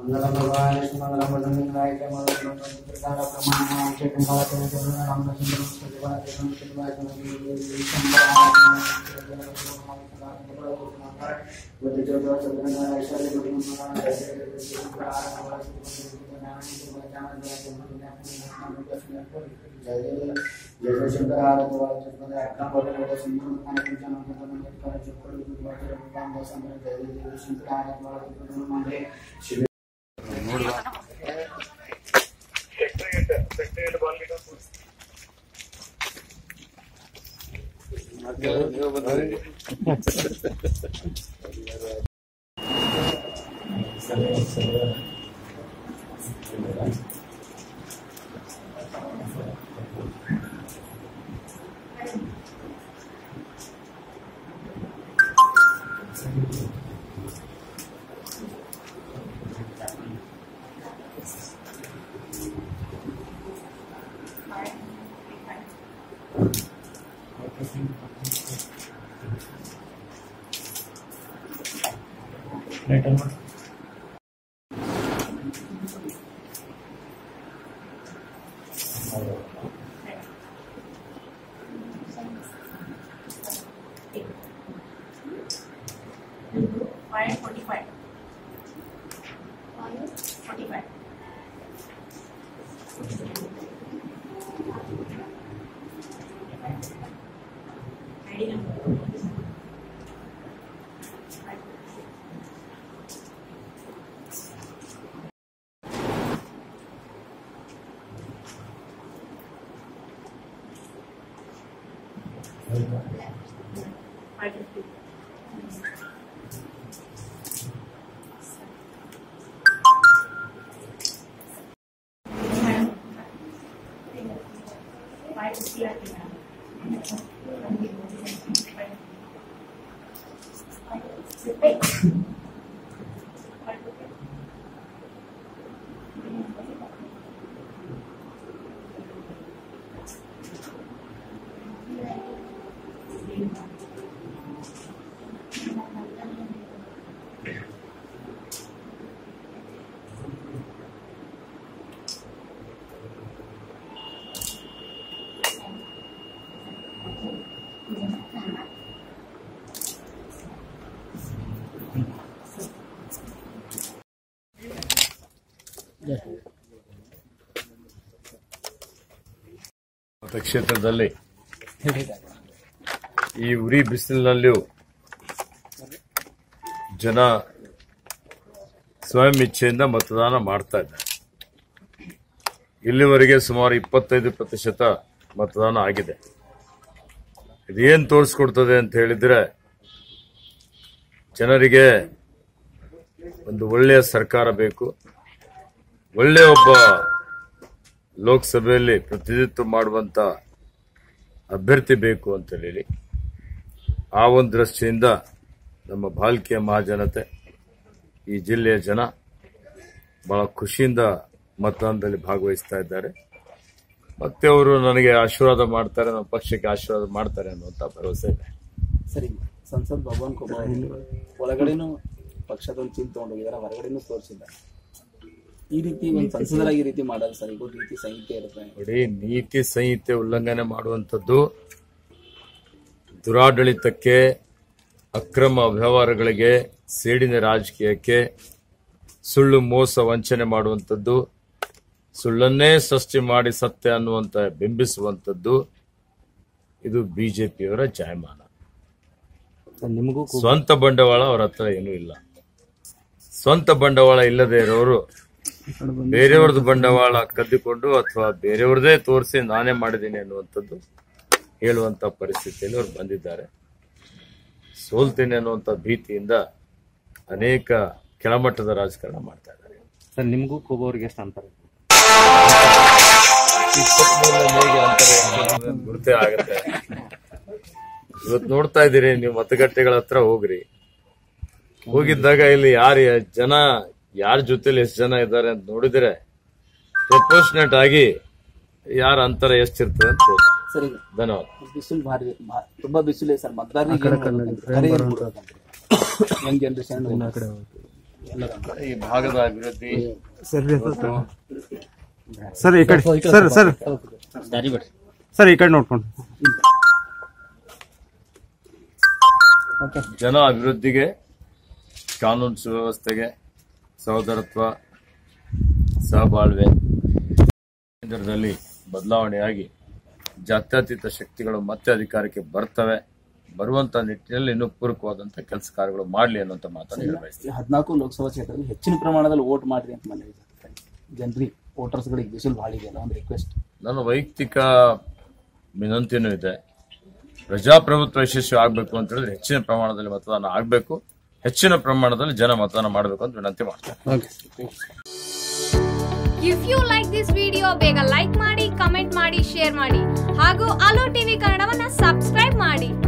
मंगलम भगवान विष्णु मंगलम वरुणेन्द्राय च मंगलम प्रकार प्रमाण चेतन काल चेतन नाम सुंदर सजवा चेतन सजवा जय शंकर ಕ್ಷೇತ್ರದಲ್ಲಿ ಈ ಉರಿ ಬಿಸಿಲಿನಲ್ಲಿಯೂ ಜನ ಸ್ವಯಂ ಇಚ್ಛೆಯಿಂದ ಮತದಾನ ಮಾಡ್ತಾ ಇದ್ದಾರೆ. ಇಲ್ಲಿವರೆಗೆ ಸುಮಾರು 25% ಮತದಾನ ಆಗಿದೆ. ಇದೇನು ತೋರಿಸ್ಕೊಡ್ತದೆ ಅಂತ ಹೇಳಿದ್ರೆ, ಜನರಿಗೆ ಒಂದು ಒಳ್ಳೆಯ ಸರ್ಕಾರ ಬೇಕು, ಒಳ್ಳೆಯ ಒಬ್ಬ ಲೋಕಸಭೆಯಲ್ಲಿ ಪ್ರತಿನಿಧಿತ್ವ ಮಾಡುವಂತ ಅಭ್ಯರ್ಥಿ ಬೇಕು ಅಂತ ಹೇಳಿ ಆ ಒಂದು ದೃಷ್ಟಿಯಿಂದ ನಮ್ಮ ಭಾಲ್ಕಿಯ ಮಹಾಜನತೆ, ಈ ಜಿಲ್ಲೆಯ ಜನ ಬಹಳ ಖುಷಿಯಿಂದ ಮತದಾನದಲ್ಲಿ ಭಾಗವಹಿಸ್ತಾ ಇದ್ದಾರೆ. ಮತ್ತೆ ಅವರು ನನಗೆ ಆಶೀರ್ವಾದ ಮಾಡ್ತಾರೆ, ನಮ್ಮ ಪಕ್ಷಕ್ಕೆ ಆಶೀರ್ವಾದ ಮಾಡ್ತಾರೆ ಅನ್ನುವಂತ ಭರವಸೆ ಇದೆ. ಸರಿ, ಸಂಸದ್ ಭಗವಾನ್ ಕೋಬಾ ಒಳಗಡೆನೂ ಪಕ್ಷದ ಒಂದು ಚಿಂತೆ ತಗೊಂಡೋಗಿದ್ದಾರೆ, ಹೊರಗಡೆನೂ ತೋರಿಸಿದ್ದಾರೆ. ಈ ರೀತಿ ಒಂದು ಸಂಸದರಾಗಿ ಈ ರೀತಿ ಮಾಡೋದು ಸರ್, ಈಗ ರೀತಿ ಸಂಹಿತೆ ಇರುತ್ತೆ ನೋಡಿ. ನೀತಿ ಸಂಹಿತೆ ಉಲ್ಲಂಘನೆ ಮಾಡುವಂಥದ್ದು ದುರಾಡಳಿತಕ್ಕೆ, ಅಕ್ರಮ ವ್ಯವಹಾರಗಳಿಗೆ, ಸೇಡಿನ ರಾಜಕೀಯಕ್ಕೆ, ಸುಳ್ಳು ಮೋಸ ವಂಚನೆ ಮಾಡುವಂಥದ್ದು, ಸುಳ್ಳನ್ನೇ ಸೃಷ್ಟಿ ಮಾಡಿ ಸತ್ಯ ಅನ್ನುವಂತ ಬಿಂಬಿಸುವಂಥದ್ದು ಇದು ಬಿಜೆಪಿಯವರ ಜಾಯಮಾನ. ನಿಮಗೂ ಸ್ವಂತ ಬಂಡವಾಳ ಅವರ ಹತ್ರ ಏನೂ ಇಲ್ಲ. ಸ್ವಂತ ಬಂಡವಾಳ ಇಲ್ಲದೆ ಇರೋರು ಬೇರೆಯವ್ರದ್ದು ಬಂಡವಾಳ ಕದ್ದಿಕೊಂಡು ಅಥವಾ ಬೇರೆಯವ್ರದೇ ತೋರಿಸಿ ನಾನೇ ಮಾಡಿದ್ದೀನಿ ಅನ್ನುವಂಥದ್ದು ಹೇಳುವಂತ ಪರಿಸ್ಥಿತಿಯಲ್ಲಿ ಅವರು ಬಂದಿದ್ದಾರೆ. ಸೋಲ್ತೇನೆ ಅನ್ನುವಂಥ ಭೀತಿಯಿಂದ ಅನೇಕ ಕೆಳಮಟ್ಟದ ರಾಜಕಾರಣ ಮಾಡ್ತಾ ಇದ್ದಾರೆ. ಸರ್, ನಿಮಗೂ ಕೋಬಾ ಅವರಿಗೆ ಎಷ್ಟು ಅಂತರ? 23 ಅಂತರ ಗುರುತೇ ಆಗುತ್ತೆ. ಇವತ್ತು ನೋಡ್ತಾ ಇದ್ದೀರಿ ನೀವು, ಮತಗಟ್ಟೆಗಳ ಹತ್ರ ಹೋಗ್ರಿ. ಹೋಗಿದ್ದಾಗ ಇಲ್ಲಿ ಜನ ಯಾರ ಜೊತೆಲಿ ಎಷ್ಟು ಜನ ಇದ್ದಾರೆ ಅಂತ ನೋಡಿದ್ರೆ ಪ್ರಪೋರ್ಷನೇಟ್ ಆಗಿ ಯಾರ ಅಂತರ ಎಷ್ಟಿರ್ತದೆ ಅಂತ ಸರಿ. ಧನ್ಯವಾದ. ಬಿಸಿಲು ಭಾರಿ, ತುಂಬಾ ಬಿಸಿಲು ಸರ್. ಮತದಾರರಿಗೆ ಯಂಗ್ ಜನರೇಷನ್ ಈ ಭಾಗದ ಅಭಿವೃದ್ಧಿ ಸರ್ ಈ ಕಡೆ ಸರ್ ಸರ್ ಸರ್ ಈ ಕಡೆ ನೋಡ್ಕೊಂಡು ಜನ ಅಭಿವೃದ್ಧಿಗೆ, ಕಾನೂನು ಸುವ್ಯವಸ್ಥೆಗೆ, ಸಹೋದರತ್ವ, ಸಹಬಾಳ್ವೆ ಕೇಂದ್ರದಲ್ಲಿ ಬದಲಾವಣೆಯಾಗಿ ಜಾತ್ಯತೀತ ಶಕ್ತಿಗಳು ಮತ್ತೆ ಅಧಿಕಾರಕ್ಕೆ ಬರ್ತವೆ. ಬರುವಂತ ನಿಟ್ಟಿನಲ್ಲಿ ಇನ್ನೂ ಪೂರಕವಾದಂತ ಕೆಲಸ ಕಾರ್ಯಗಳು ಮಾಡಲಿ ಅನ್ನುವಂತ ಮಾತನ್ನು ಹೇಳಬಯಸ್ತೀನಿ. 14 ಲೋಕಸಭಾ ಕ್ಷೇತ್ರದಲ್ಲಿ ಹೆಚ್ಚಿನ ಪ್ರಮಾಣದಲ್ಲಿ ವೋಟ್ ಮಾಡ್ರಿ ಅಂತ ಮನೆ ಜನರಿಗೆ, ವೋಟರ್ಸ್ಗಳಿಗೆ ಬಿಸಿಲು ಭಾಳ ಇದೆಯಲ್ಲ, ಒಂದು ರಿಕ್ವೆಸ್ಟ್. ನನ್ನ ವೈಯಕ್ತಿಕ ವಿನಂತಿನೂ ಇದೆ. ಪ್ರಜಾಪ್ರಭುತ್ವ ಯಶಸ್ವಿ ಆಗಬೇಕು ಅಂತ ಹೇಳಿದ್ರೆ ಹೆಚ್ಚಿನ ಪ್ರಮಾಣದಲ್ಲಿ ಮತದಾನ ಆಗಬೇಕು, ಹೆಚ್ಚಿನ ಪ್ರಮಾಣದಲ್ಲಿ ಜನ ಮತದಾನ ಮಾಡಬೇಕು ಅಂತ ವಿನಂತಿ ಮಾಡ್ತಾರೆ. If you like this video ಬೇಗ ಲೈಕ್ ಮಾಡಿ, ಕಮೆಂಟ್ ಮಾಡಿ, ಶೇರ್ ಮಾಡಿ ಹಾಗೂ ಅಲೋ ಟಿವಿ ಕನ್ನಡವನ್ನ ಸಬ್ಸ್ಕ್ರೈಬ್ ಮಾಡಿ.